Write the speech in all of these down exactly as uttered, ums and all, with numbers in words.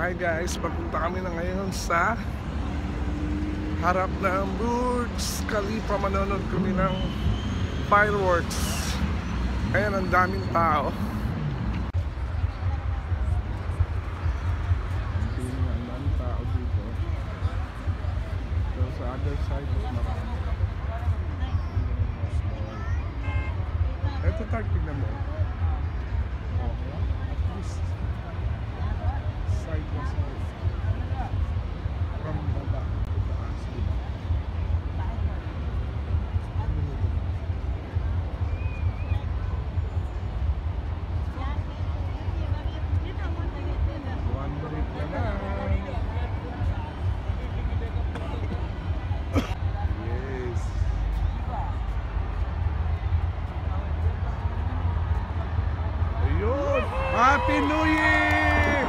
Hi guys, papunta kami na ngayon sa harap ng Burj Khalifa. Manonood kami ng fireworks. Ayan, ang daming tao. Ang daming tao dito. So sa other side mas marami. Ito tayo, tignan mo. At least side by side. From baba to taas. One minute na lang. Yes. Ayun! Happy New Year!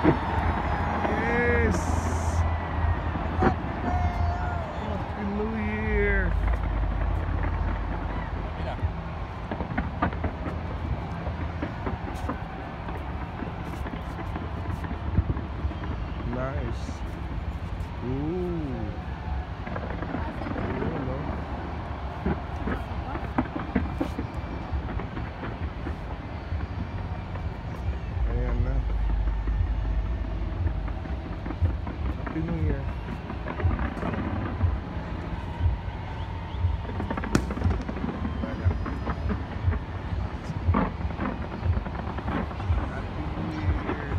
Yes! Happy New Year! Nice. Ooh. Ayun, no? Ayan na. Happy New Year. Wala. Happy New Year.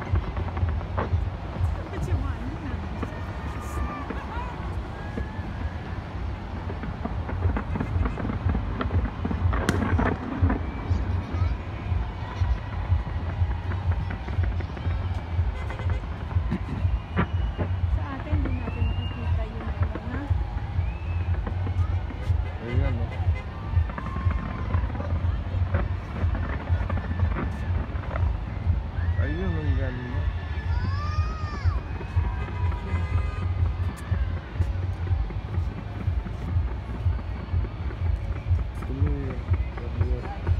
Ayan, no? Ayun, ang ganda. Tuloy. Tuloy.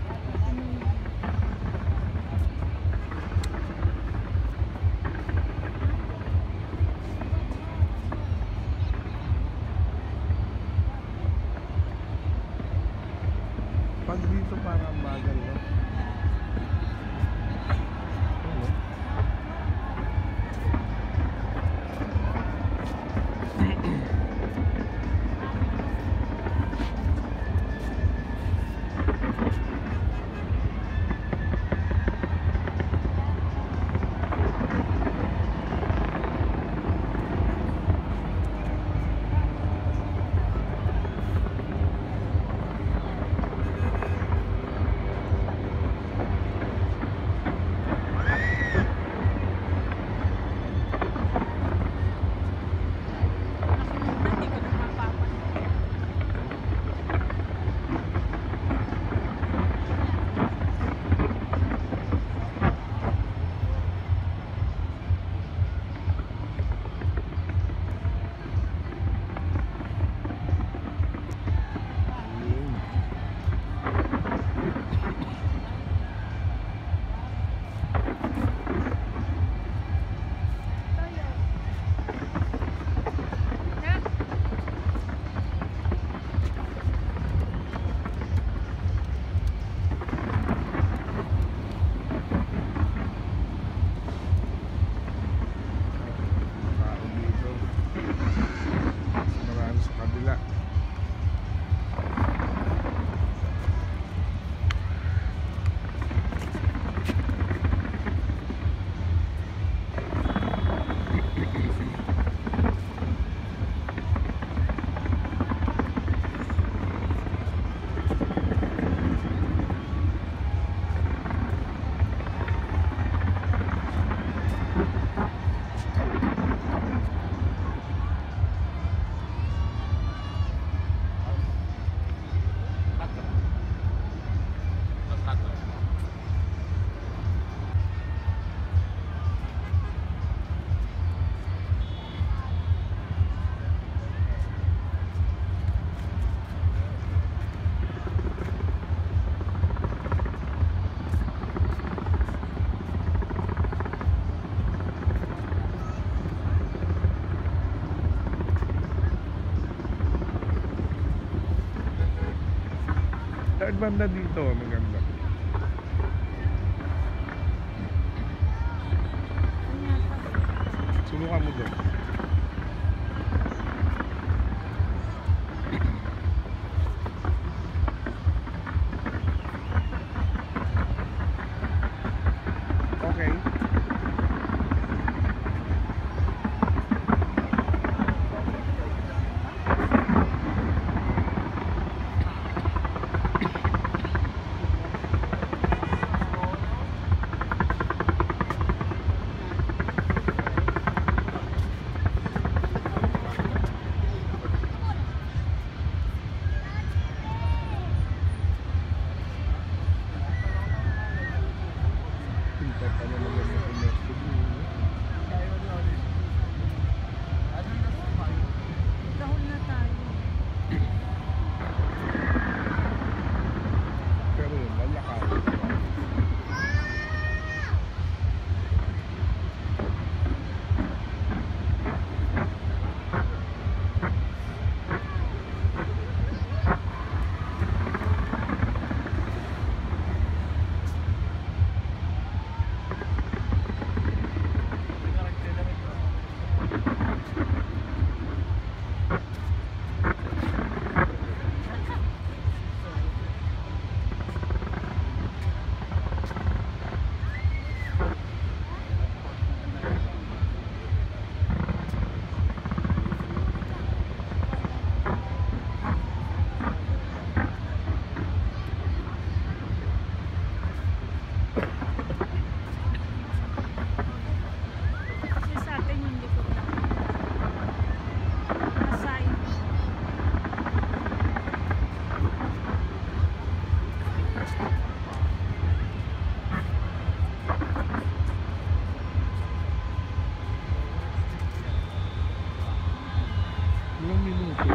Pag dito parang bagal, no? Ano? Third banda dito, maganda. Subukan mo doon. Okay. Ilang minuto?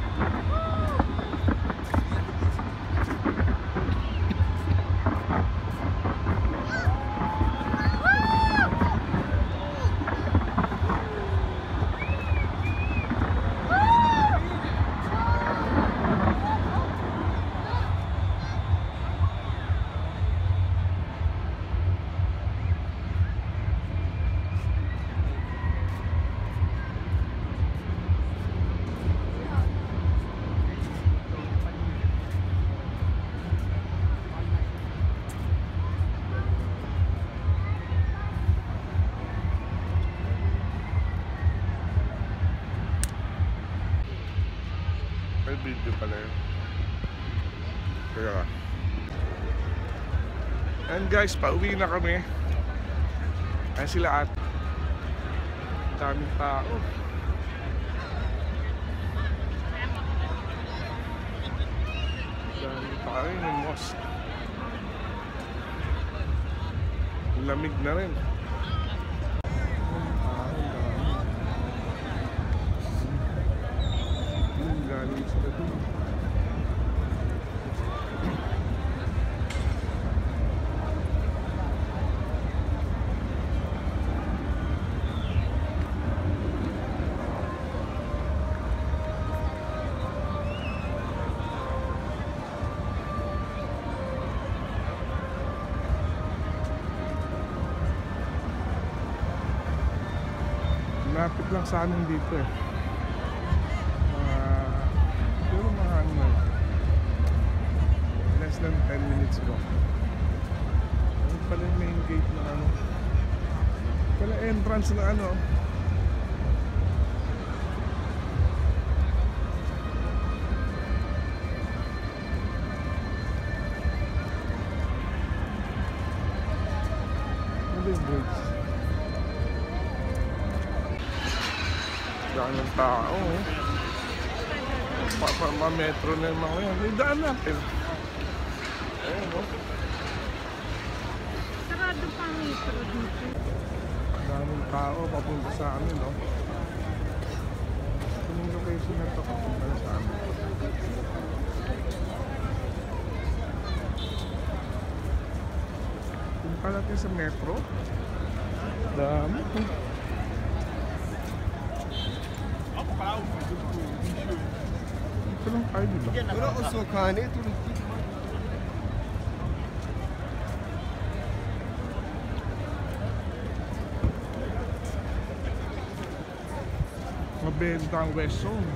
May video pala yun. Kaya ka. And guys, pauwi na kami. Ayan sila at daming tao. Daming tao yun yung mosque. Lamig na rin. Galing sila dun. Lapit lang sa amin dito eh. Less than ten minutes ko. Ano pala yung main gate na ano? Pala entrance na ano? Ano yung bridge? Daan ng tao eh. Pa-metro na yung mga yan. May daan natin. Ayan, no? Sarado pa ang metro dito. Daming tao papunta sa amin, no? Ito yung location na ito papunta sa amin. Punta natin sa metro. Dami. Ito lang tayo, diba? Burası o kane turistik. mabenta ang West Zone.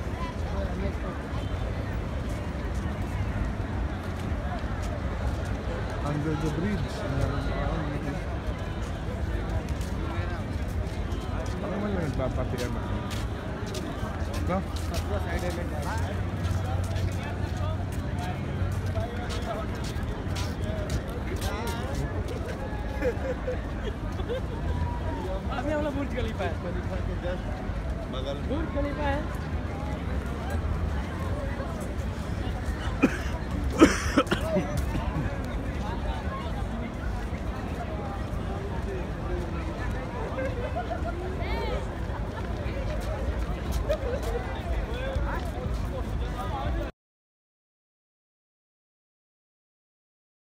Under the bridge. Meron pa ako. Ano man yung nagpapatian na? No? सामने वाला बुर्ज खलीफा है, बगल बुर्ज खलीफा है।